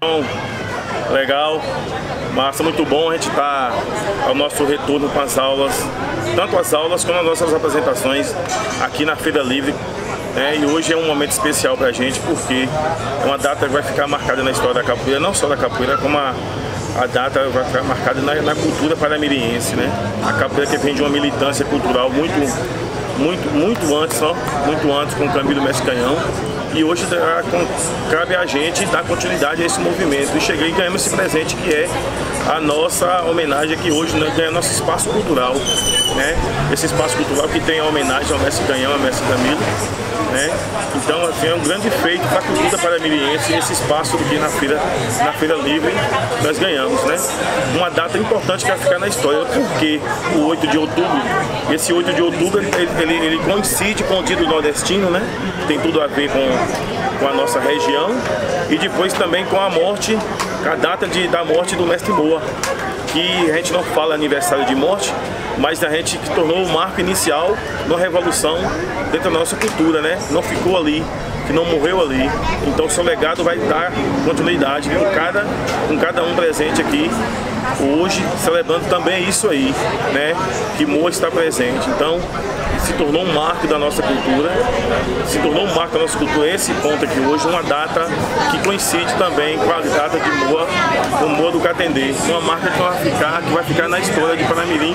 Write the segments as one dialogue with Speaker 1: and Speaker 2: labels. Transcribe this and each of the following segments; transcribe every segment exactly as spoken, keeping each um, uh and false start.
Speaker 1: Legal, massa, muito bom a gente estar ao nosso retorno com as aulas, tanto as aulas como as nossas apresentações aqui na Feira Livre. É, e hoje é um momento especial para a gente porque é uma data que vai ficar marcada na história da capoeira, não só da capoeira, como a, a data vai ficar marcada na, na cultura paramiriense, né? A capoeira que vem de uma militância cultural muito, muito, muito antes, ó, muito antes com o Camilo Mestre Canhão. E hoje dá, com, cabe a gente dar continuidade a esse movimento. E cheguei e ganhamos esse presente que é a nossa homenagem aqui hoje, né, ganha nosso espaço cultural, né? Esse espaço cultural que tem a homenagem ao Mestre Canhão, ao Mestre Camilo, né? Então, assim, é um grande feito para a cultura paramiriense esse espaço aqui na feira, na Feira Livre nós ganhamos, né? Uma data importante que vai ficar na história, porque o oito de outubro, esse oito de outubro ele, ele, ele coincide com o dia do nordestino, né? Tem tudo a ver com, com a nossa região e depois também com a morte, a data de, da morte do Mestre Moa, que a gente não fala aniversário de morte, mas a gente que tornou o marco inicial na revolução dentro da nossa cultura, né? Não ficou ali, que não morreu ali. Então o seu legado vai dar continuidade com cada, com cada um presente aqui hoje, celebrando também isso aí, né? Que Moa está presente. Então se tornou um marco da nossa cultura, se tornou um marco da nossa cultura esse ponto aqui hoje, uma data que coincide também com a data de Moa, o Moa do Catendê, uma marca que vai ficar, que vai ficar na história de Paramirim.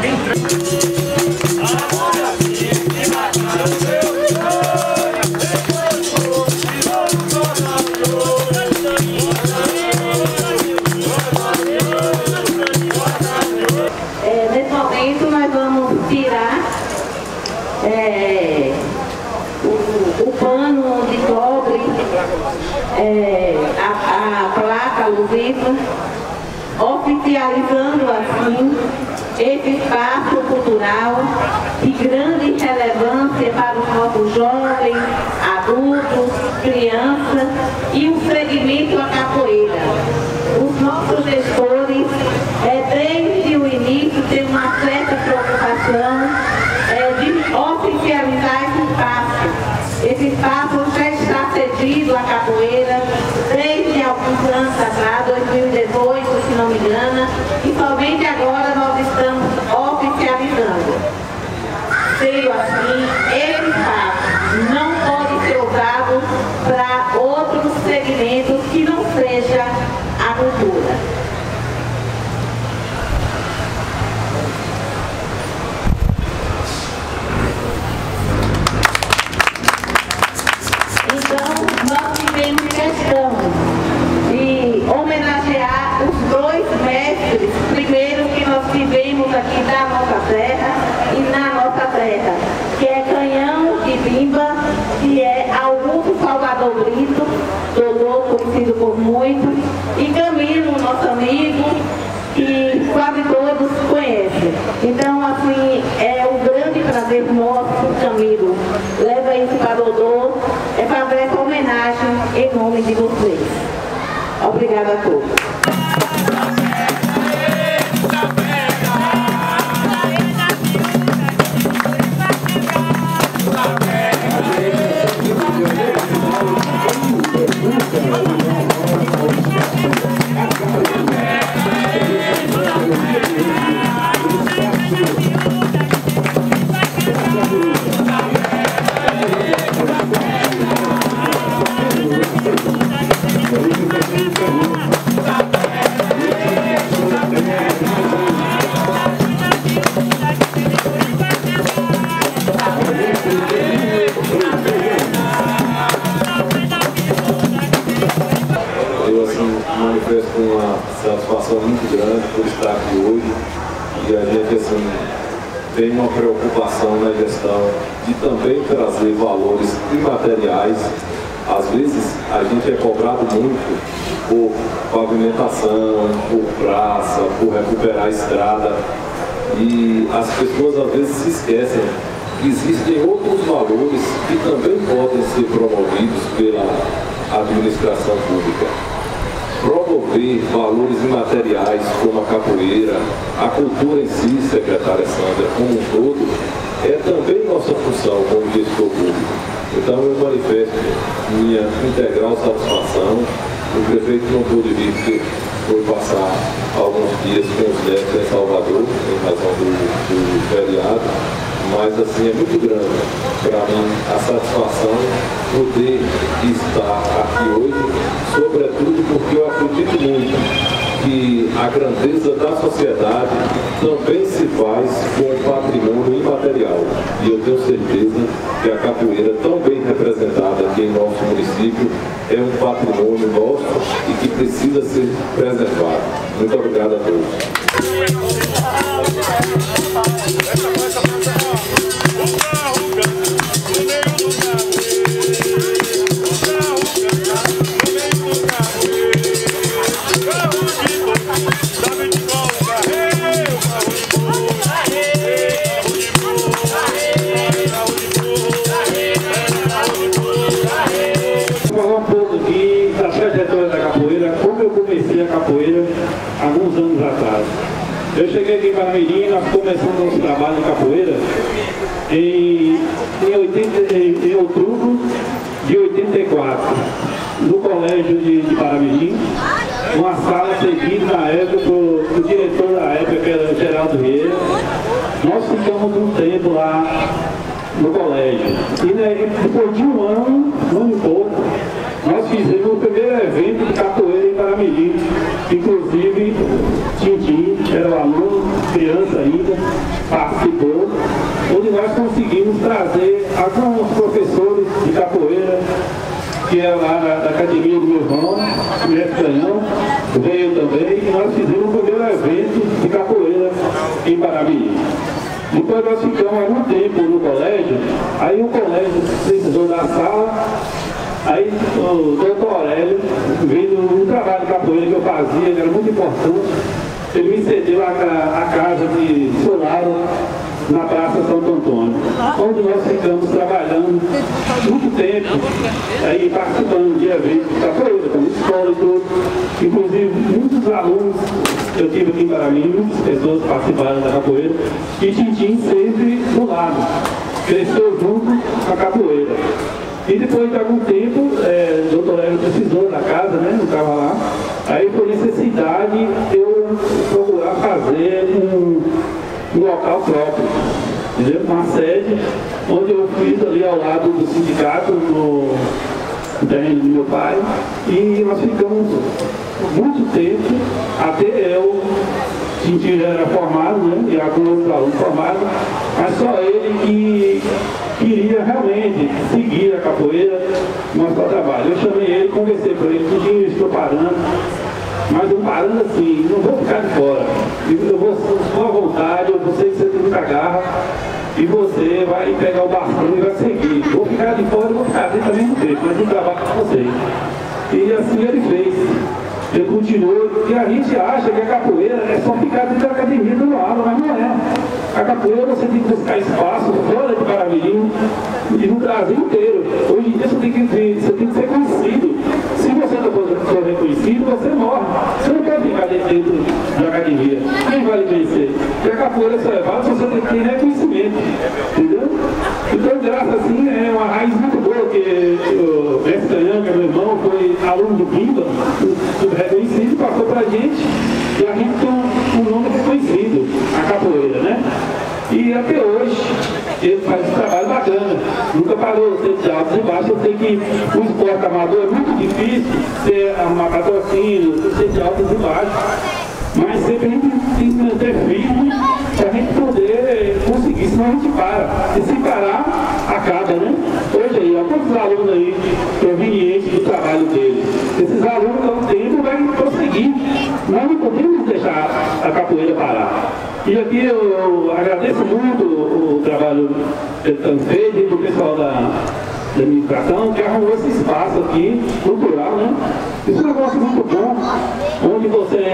Speaker 2: É, nesse momento nós vamos tirar É, o, o pano de cobre, é, a, a placa alusiva, oficializando assim esse espaço cultural de grande relevância para os nossos jovens, adultos, crianças e o segmento da capoeira. Os nossos gestores, é, desde o início, têm uma certa preocupação de oficializar esse espaço. Esse espaço já está cedido à capoeira desde alguns anos atrás, dois mil e dezoito, se não me engano, e somente agora nós estamos oficializando. Sendo assim, esse espaço não pode ser usado para outros segmentos que não seja a cultura. Nós tivemos questão de homenagear os dois mestres, primeiro que nós tivemos aqui da nossa terra e na nossa terra, que é Canhão de Bimba, que é Augusto Salvador Brito, doutor conhecido por muitos, e Camilo, nosso amigo, que quase todos conhecem. Então, assim, é um grande prazer nosso, Camilo. Leva isso para o Dodô, é fazer essa homenagem em nome de vocês. Obrigada a todos.
Speaker 3: manifesto uma satisfação muito grande por estar aqui hoje e a gente assim, tem uma preocupação na gestão de também trazer valores imateriais. Às vezes a gente é cobrado muito por pavimentação, por praça, por recuperar a estrada e as pessoas às vezes se esquecem que existem outros valores que também podem ser promovidos pela administração pública. Promover valores imateriais como a capoeira, a cultura em si, secretária Sandra, como um todo, é também nossa função como gestor público. Então eu manifesto minha integral satisfação O prefeito não pôde vir porque foi passar alguns dias com os netos em Salvador, em razão do, do feriado, mas assim é muito grande para mim a satisfação poder estar aqui hoje, sobretudo porque eu acredito muito que a grandeza da sociedade também se faz com o patrimônio imaterial. E eu tenho certeza que a capoeira, tão bem representada aqui em nosso município, é um patrimônio nosso e que precisa ser preservado. Muito obrigado a todos.
Speaker 4: Alguns anos atrás. Eu cheguei aqui em Paramirim, nós começamos nosso trabalho de capoeira em, em, oitenta, em, em outubro de oitenta e quatro, no colégio de, de Paramirim, uma sala cedida na época para o diretor da época, que era Geraldo Vieira. Nós ficamos um tempo lá no colégio. E né, depois de um ano, um ano e pouco, nós fizemos o primeiro evento de capoeira em Paramirim. Inclusive, Tintim era o aluno, criança ainda, participou, onde nós conseguimos trazer alguns professores de capoeira, que é lá na, na academia do meu irmão, o mestre Canhão, veio também, e nós fizemos o primeiro evento de capoeira em Paramirim. Depois nós ficamos algum tempo no colégio, aí o colégio precisou da sala. Aí o doutor Aurélio, vendo um trabalho de capoeira que eu fazia, que era muito importante, ele me cedeu a, a casa de Solaro na Praça Santo Antônio, onde nós ficamos trabalhando muito tempo, aí participando de eventos de capoeira, como escola e tudo. Inclusive, muitos alunos que eu tive aqui em Paramirim, muitas pessoas participaram da capoeira, e Tintim sempre do lado, cresceu junto com a capoeira. E depois de algum tempo, é, o doutor Hélio precisou da casa, né? Não estava lá. Aí por necessidade eu procurar fazer um, um local próprio, entendeu? Uma sede, onde eu fiz ali ao lado do sindicato, no terreno do meu pai, e nós ficamos muito tempo, até eu, Tintim já era formado, né? E alguns outros alunos formados, mas só ele que queria realmente seguir a capoeira, mostrar o trabalho. Eu chamei ele, conversei com ele, Tintim, eu estou parando, mas não parando assim, não vou ficar de fora. Eu vou com a vontade, eu sei que você tem muita garra, e você vai pegar o bastão e vai seguir. Vou ficar de fora, vou ficar dentro ao mesmo tempo, mas eu trabalho com vocês. E assim ele fez. Ele continuou, e a gente acha que a capoeira é só ficar dentro da academia dando aula, mas não é. A capoeira você tem que buscar espaço fora de Paramirim e no Brasil inteiro. Hoje em dia você tem que, você tem que ser conhecido. Se você não for reconhecido, você morre. Você não pode ficar dentro da academia. Quem vai lhe conhecer? Porque a capoeira só é válida se você tem reconhecimento. Entendeu? Então, graças assim, é uma raiz muito boa, que o mestre Canhão, que é meu irmão, foi aluno do Bimba, reconhecido, passou pra gente, e a gente tem um, um nome reconhecido, a capoeira, né? E até hoje, ele faz um trabalho bacana, nunca parou, sempre de altos e baixos. Eu sei que o esporte amador é muito difícil ser uma patrocínio, ser de altos e baixos, mas sempre a gente tem que manter firme para a gente poder conseguir, senão a gente para. E se parar, acaba, né? Hoje aí, ó, quantos alunos aí provenientes do trabalho dele? Esses alunos, ao tempo, vão prosseguir. Nós não podemos deixar a capoeira parar. E aqui eu, eu agradeço muito o, o trabalho que tanto fez e do pessoal da, da administração, que arrumou esse espaço aqui, cultural, né? Isso é um negócio muito bom, onde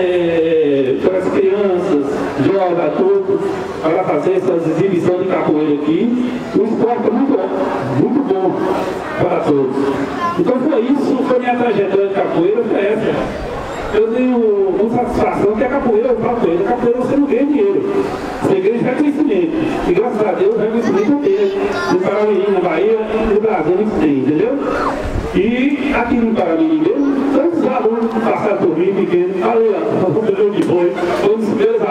Speaker 4: você, para as crianças, jovens, adultos, para fazer essas exibições de capoeira aqui, um esporte muito, muito bom para todos. Então foi isso, foi minha trajetória de capoeira, foi essa. Eu tenho uma satisfação que a capoeira, eu falo com ele, a capoeira você não ganha dinheiro, você ganha reconhecimento. E graças a Deus o reconhecimento eu tenho. No Paramirim, na Bahia e no Brasil a gente tem, entendeu? E aqui no Paramirim mesmo, tantos alunos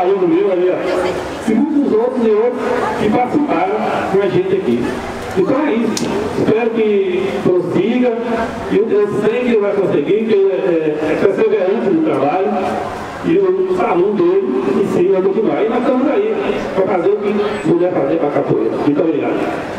Speaker 4: aluno meu ali, ó, e muitos outros e outros que participaram com a gente aqui. Então é isso. Espero que prossiga. Eu, eu sei que ele vai conseguir, que ele é, é perseverante no trabalho. E os alunos dele ensinam a continuar. E nós estamos aí para fazer o que puder fazer para a capoeira. Muito obrigado.